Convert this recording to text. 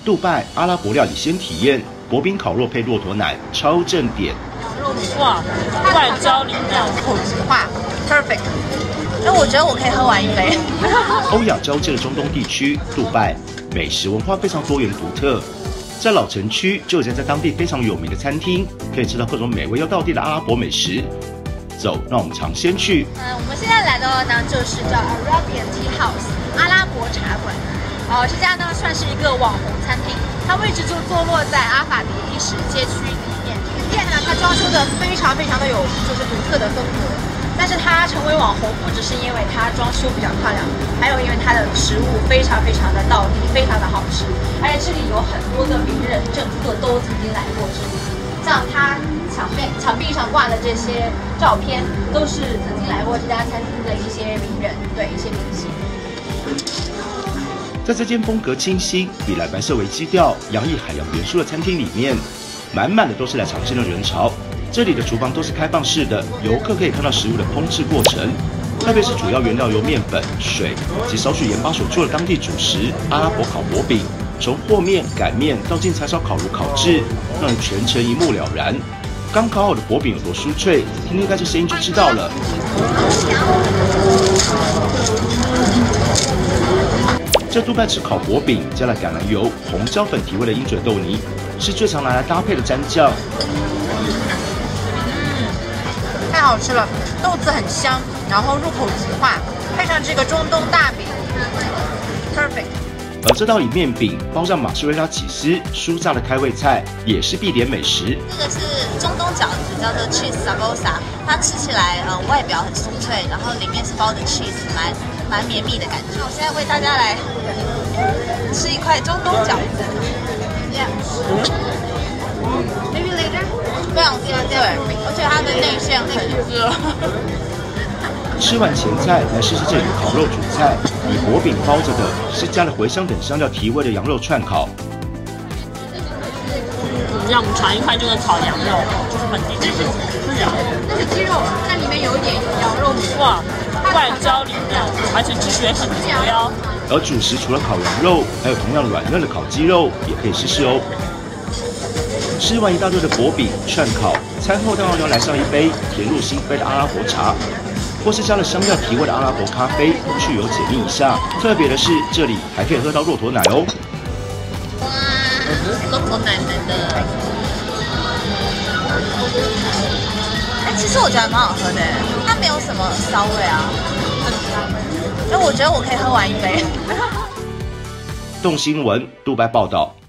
杜拜阿拉伯料理先体验薄饼烤肉配骆驼奶，超正点。 哇，外焦里嫩， 口即化 ，perfect。那我觉得我可以喝完一杯。 欧亚交界的中东地区，杜拜美食文化非常多元独特。在老城区就有家在当地非常有名的餐厅，可以吃到各种美味又道地的阿拉伯美食。走，让我们尝鲜去。 我们现在来到的呢，就是叫 Arabian Tea House 阿拉伯茶馆。这家呢算是一个网红餐厅，它位置就坐落在阿法迪历史街区里面。这个店呢，它装修的非常的有就是独特的风格。但是它成为网红，不只是因为它装修比较漂亮，还有因为它的食物非常的道地，非常的好吃。而且这里有很多的名人政客都曾经来过这里，像它墙壁上挂的这些照片，都是曾经来过这家餐厅的一些名人，对，一些明星。 在这间风格清新、以蓝白色为基调、洋溢海洋元素的餐厅里面，满满的都是来尝鲜的人潮。这里的厨房都是开放式的，游客可以看到食物的烹制过程，特别是主要原料由面粉、水及少许盐巴所做的当地主食阿拉伯烤薄饼，从和面、擀面到进柴烧烤炉烤制，让人全程一目了然。刚烤好的薄饼有多酥脆，听听看这声音就知道了。在杜拜吃烤薄饼，加了橄榄油、红椒粉提味的鹰嘴豆泥，是最常拿来搭配的蘸酱。 太好吃了，豆子很香，然后入口即化，配上这个中东大饼 ，perfect。 而这道以面饼包上马苏瑞拉起司酥炸的开胃菜，也是必点美食。 这个是中东饺子，叫做 cheese samosa， 它吃起来外表很酥脆，然后里面是包的 cheese， 蛮绵密的感觉。我现在为大家来吃一块中东饺子。Maybe later。非常鲜对，而且它的内馅很热。 吃完前菜，来试试这里的烤肉主菜，以薄饼包着的是加了茴香等香料提味的羊肉串烤。 让我们尝一块这个烤羊肉，就是本地这个是羊， 那是鸡肉，但里面有一点羊肉米。 哇，外焦里嫩，而且汁水很足哟。 而主食除了烤羊肉，还有同样软嫩的烤鸡肉，也可以试试哦。吃完一大堆的薄饼、串烤，餐后当然要来上一杯甜入心扉的阿拉伯茶，或是加了香料提味的阿拉伯咖啡，去油解腻一下。特别的是，这里还可以喝到骆驼奶哦。 哇，骆驼奶奶的。其实我觉得蛮好喝的，它没有什么骚味啊，很香。我觉得我可以喝完一杯。 动新闻，杜拜报道。